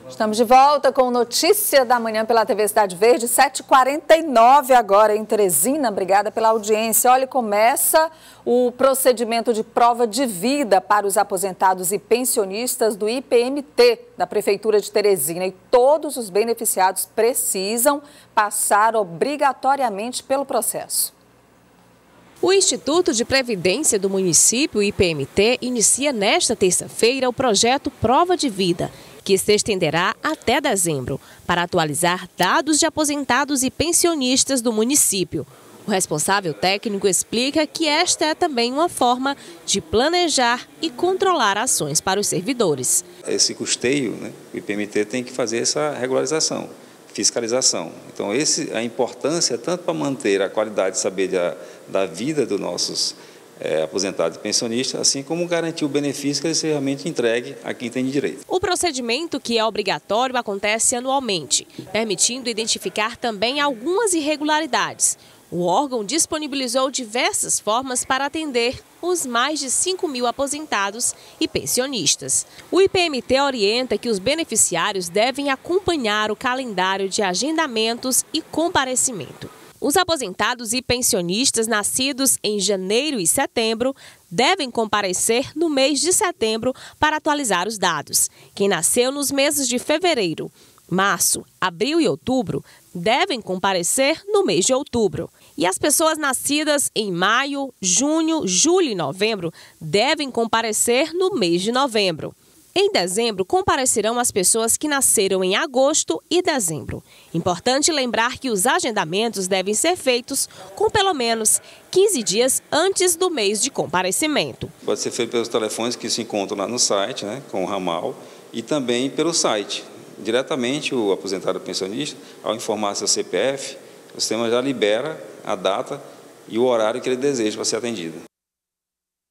Estamos de volta com Notícia da Manhã pela TV Cidade Verde, 7h49 agora em Teresina. Obrigada pela audiência. Olha, começa o procedimento de prova de vida para os aposentados e pensionistas do IPMT da Prefeitura de Teresina. E todos os beneficiados precisam passar obrigatoriamente pelo processo. O Instituto de Previdência do município, IPMT, inicia nesta terça-feira o projeto Prova de Vida, que se estenderá até dezembro, para atualizar dados de aposentados e pensionistas do município. O responsável técnico explica que esta é também uma forma de planejar e controlar ações para os servidores. Esse custeio, o IPMT tem que fazer essa regularização, fiscalização. Então, a importância tanto para manter a qualidade de saber da vida dos nossos aposentados e pensionistas, assim como garantir o benefício que ele seja realmente entregue a quem tem direito. O procedimento, que é obrigatório, acontece anualmente, permitindo identificar também algumas irregularidades. O órgão disponibilizou diversas formas para atender os mais de 5.000 aposentados e pensionistas. O IPMT orienta que os beneficiários devem acompanhar o calendário de agendamentos e comparecimento. Os aposentados e pensionistas nascidos em janeiro e setembro devem comparecer no mês de setembro para atualizar os dados. Quem nasceu nos meses de fevereiro, março, abril e outubro devem comparecer no mês de outubro. E as pessoas nascidas em maio, junho, julho e novembro devem comparecer no mês de novembro. Em dezembro, comparecerão as pessoas que nasceram em agosto e dezembro. Importante lembrar que os agendamentos devem ser feitos com pelo menos 15 dias antes do mês de comparecimento. Pode ser feito pelos telefones que se encontram lá no site, com o ramal, e também pelo site. Diretamente, o aposentado pensionista, ao informar seu CPF, o sistema já libera a data e o horário que ele deseja para ser atendido.